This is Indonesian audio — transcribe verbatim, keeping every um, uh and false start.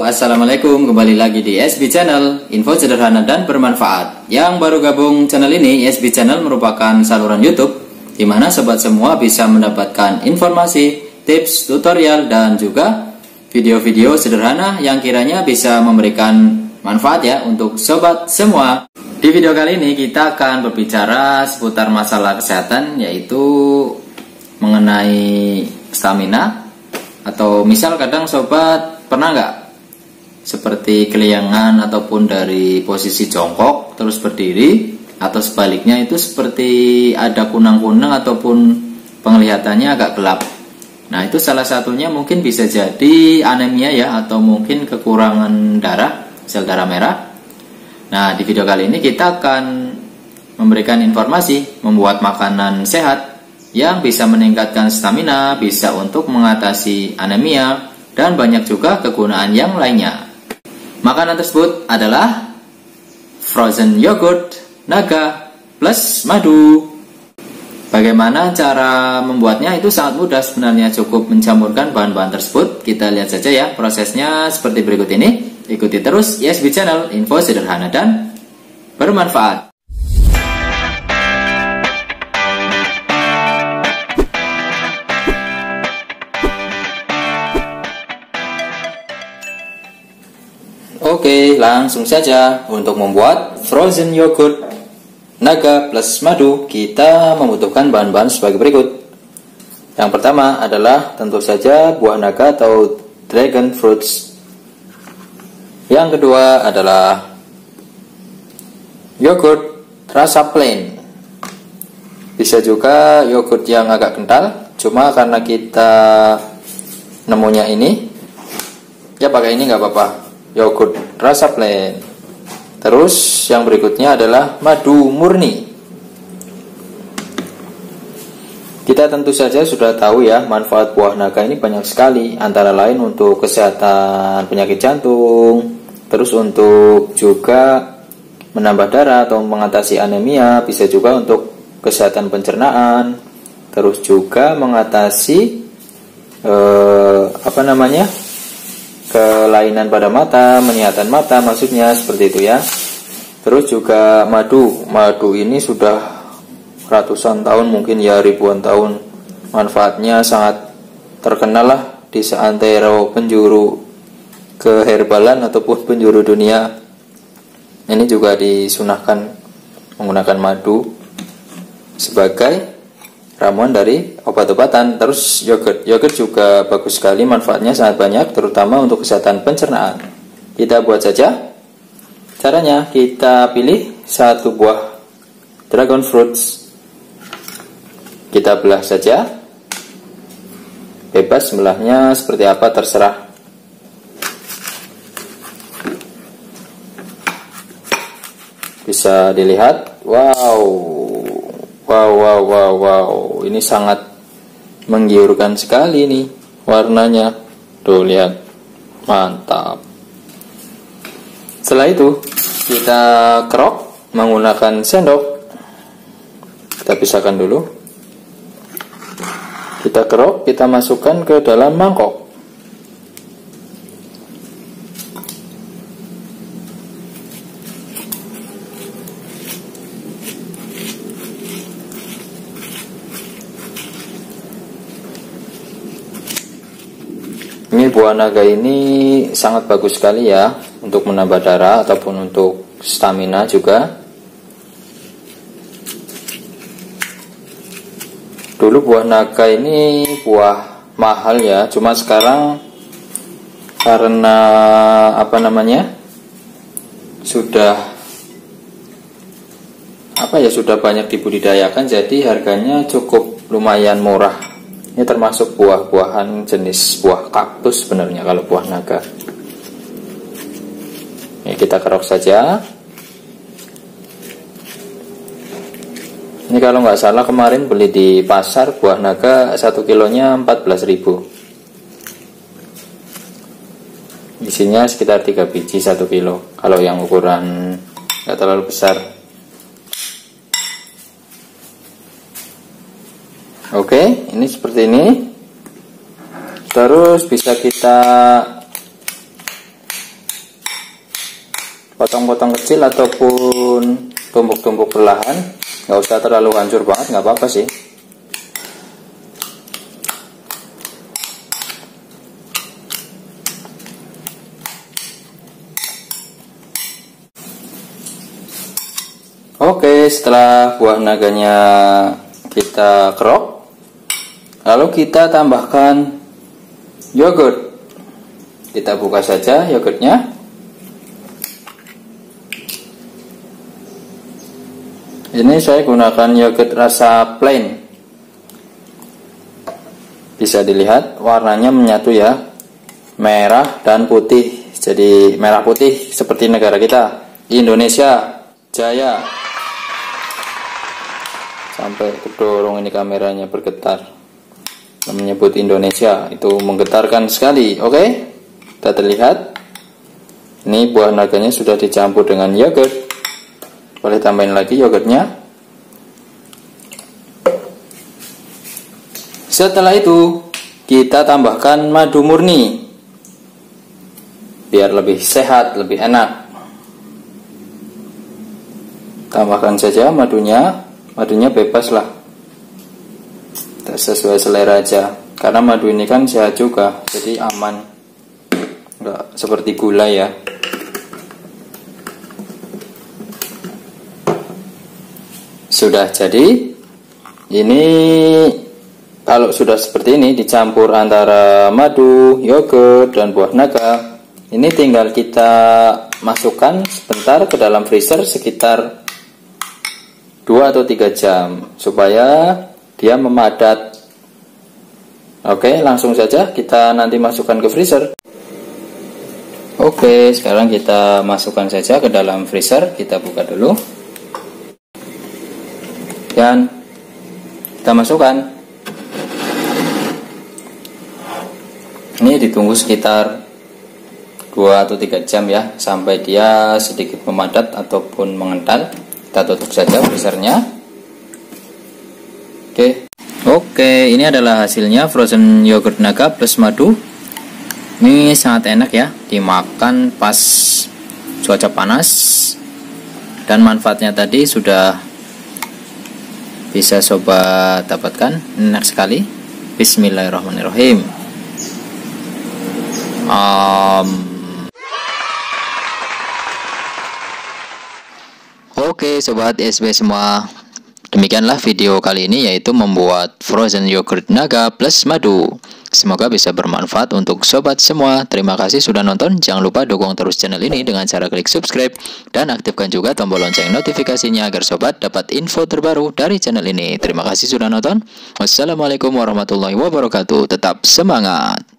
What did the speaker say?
assalamualaikum, kembali lagi di S B Channel, info sederhana dan bermanfaat. Yang baru gabung channel ini, S B Channel merupakan saluran YouTube di mana sobat semua bisa mendapatkan informasi, tips, tutorial, dan juga video-video sederhana yang kiranya bisa memberikan manfaat ya untuk sobat semua. Di video kali ini kita akan berbicara seputar masalah kesehatan, yaitu mengenai stamina. Atau misal kadang sobat pernah nggak seperti keliangan ataupun dari posisi jongkok terus berdiri, atau sebaliknya itu seperti ada kunang-kunang ataupun penglihatannya agak gelap. Nah, itu salah satunya mungkin bisa jadi anemia ya, atau mungkin kekurangan darah, sel darah merah. Nah, di video kali ini kita akan memberikan informasi membuat makanan sehat yang bisa meningkatkan stamina, bisa untuk mengatasi anemia, dan banyak juga kegunaan yang lainnya. Makanan tersebut adalah frozen yogurt naga plus madu. Bagaimana cara membuatnya? Itu sangat mudah sebenarnya, cukup mencampurkan bahan-bahan tersebut. Kita lihat saja ya prosesnya seperti berikut ini. Ikuti terus S B Channel, info sederhana dan bermanfaat. Oke, langsung saja. Untuk membuat frozen yogurt naga plus madu, kita membutuhkan bahan-bahan sebagai berikut. Yang pertama adalah tentu saja buah naga atau dragon fruits. Yang kedua adalah yogurt rasa plain. Bisa juga yogurt yang agak kental, cuma karena kita nemunya ini, ya pakai ini nggak apa-apa, yogurt rasa plain. Terus yang berikutnya adalah madu murni. Kita tentu saja sudah tahu ya, manfaat buah naga ini banyak sekali, antara lain untuk kesehatan penyakit jantung, terus untuk juga menambah darah atau mengatasi anemia, bisa juga untuk kesehatan pencernaan, terus juga mengatasi eh, apa namanya kelainan pada mata, penglihatan mata maksudnya, seperti itu ya. Terus juga madu, madu ini sudah ratusan tahun, mungkin ya ribuan tahun, manfaatnya sangat terkenal lah di seantero penjuru keherbalan ataupun penjuru dunia. Ini juga disunahkan menggunakan madu sebagai ramuan dari obat-obatan. Terus yogurt, yogurt juga bagus sekali, manfaatnya sangat banyak, terutama untuk kesehatan pencernaan. Kita buat saja. Caranya, kita pilih satu buah dragon fruits, kita belah saja, bebas belahnya seperti apa terserah. Bisa dilihat, wow, wow, wow, wow, wow, ini sangat menggiurkan sekali nih warnanya. Tuh lihat, mantap. Setelah itu kita kerok menggunakan sendok. Kita pisahkan dulu. Kita kerok, kita masukkan ke dalam mangkok. Ini buah naga ini sangat bagus sekali ya, untuk menambah darah ataupun untuk stamina juga. Dulu buah naga ini buah mahal ya, cuma sekarang karena apa namanya sudah apa ya sudah banyak dibudidayakan, jadi harganya cukup lumayan murah. Ini termasuk buah-buahan jenis buah kaktus sebenarnya kalau buah naga. Ini kita kerok saja. Ini kalau nggak salah kemarin beli di pasar buah naga satu kilonya empat belas ribu. Isinya sekitar tiga biji satu kilo. Kalau yang ukuran nggak terlalu besar. Oke, ini seperti ini. Terus bisa kita potong-potong kecil ataupun tumpuk-tumpuk perlahan, nggak usah terlalu hancur banget, nggak apa-apa sih. Oke, setelah buah naganya kita kerok, lalu kita tambahkan yogurt. Kita buka saja yogurtnya. Ini saya gunakan yogurt rasa plain. Bisa dilihat warnanya menyatu ya, merah dan putih. Jadi merah putih seperti negara kita, Indonesia Jaya. Sampai kedorong ini kameranya bergetar menyebut Indonesia, itu menggetarkan sekali. Oke, kita terlihat ini buah naganya sudah dicampur dengan yogurt. Boleh tambahin lagi yogurtnya. Setelah itu kita tambahkan madu murni biar lebih sehat, lebih enak. Tambahkan saja madunya. Madunya bebas lah, sesuai selera aja, karena madu ini kan sehat juga, jadi aman, nggak seperti gula ya. Sudah jadi. Ini kalau sudah seperti ini dicampur antara madu, yogurt, dan buah naga, ini tinggal kita masukkan sebentar ke dalam freezer sekitar dua atau tiga jam supaya dia memadat. Oke, langsung saja kita nanti masukkan ke freezer. Oke, sekarang kita masukkan saja ke dalam freezer. Kita buka dulu dan kita masukkan. Ini ditunggu sekitar dua atau tiga jam ya, sampai dia sedikit memadat ataupun mengental. Kita tutup saja freezernya. Oke. Oke, ini adalah hasilnya frozen yogurt naga plus madu. Ini sangat enak ya, dimakan pas cuaca panas. Dan manfaatnya tadi sudah bisa sobat dapatkan, enak sekali. Bismillahirrahmanirrahim. Um, Oke sobat S B semua, demikianlah video kali ini, yaitu membuat frozen yogurt naga plus madu. Semoga bisa bermanfaat untuk sobat semua. Terima kasih sudah nonton. Jangan lupa dukung terus channel ini dengan cara klik subscribe dan aktifkan juga tombol lonceng notifikasinya agar sobat dapat info terbaru dari channel ini. Terima kasih sudah nonton. Wassalamualaikum warahmatullahi wabarakatuh. Tetap semangat.